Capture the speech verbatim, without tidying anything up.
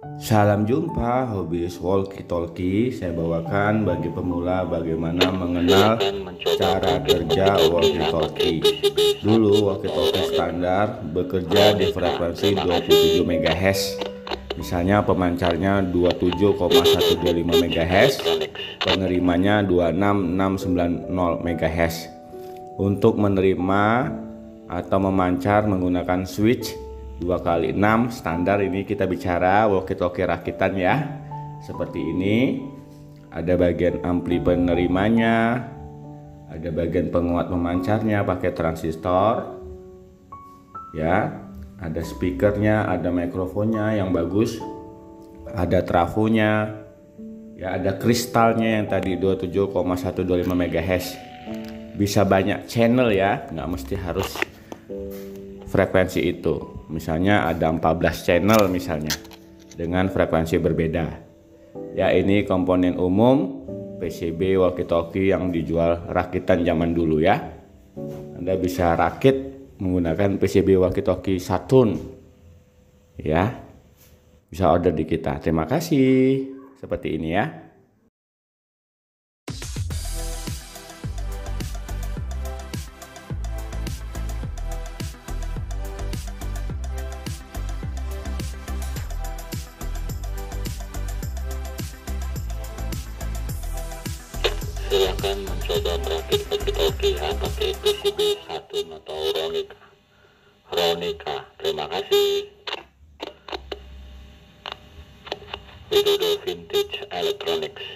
Salam jumpa hobis walkie talkie. Saya bawakan bagi pemula bagaimana mengenal cara kerja walkie talkie. Dulu walkie talkie standar bekerja di frekuensi dua puluh tujuh megahertz. Misalnya pemancarnya dua puluh tujuh koma satu dua lima megahertz, penerimanya dua puluh enam koma enam sembilan nol megahertz. Untuk menerima atau memancar menggunakan switch dua kali enam standar. Ini kita bicara walkie talkie rakitan ya. Seperti ini. Ada bagian ampli penerimanya, ada bagian penguat memancarnya pakai transistor ya, ada speakernya, ada mikrofonnya yang bagus, ada trafonya ya, ada kristalnya yang tadi dua puluh tujuh koma satu dua lima megahertz. Bisa banyak channel ya, nggak mesti harus frekuensi itu. Misalnya ada empat belas channel misalnya dengan frekuensi berbeda. Ya, ini komponen umum P C B walkie talkie yang dijual rakitan zaman dulu ya. Anda bisa rakit menggunakan P C B walkie talkie Saturn ya. Bisa order di kita. Terima kasih. Seperti ini ya. Silakan mencoba merakit walkie-talkie ya pakai P C B Saturn atau Ronica. Ronica. Terima kasih. Widodo Vintage Electronics.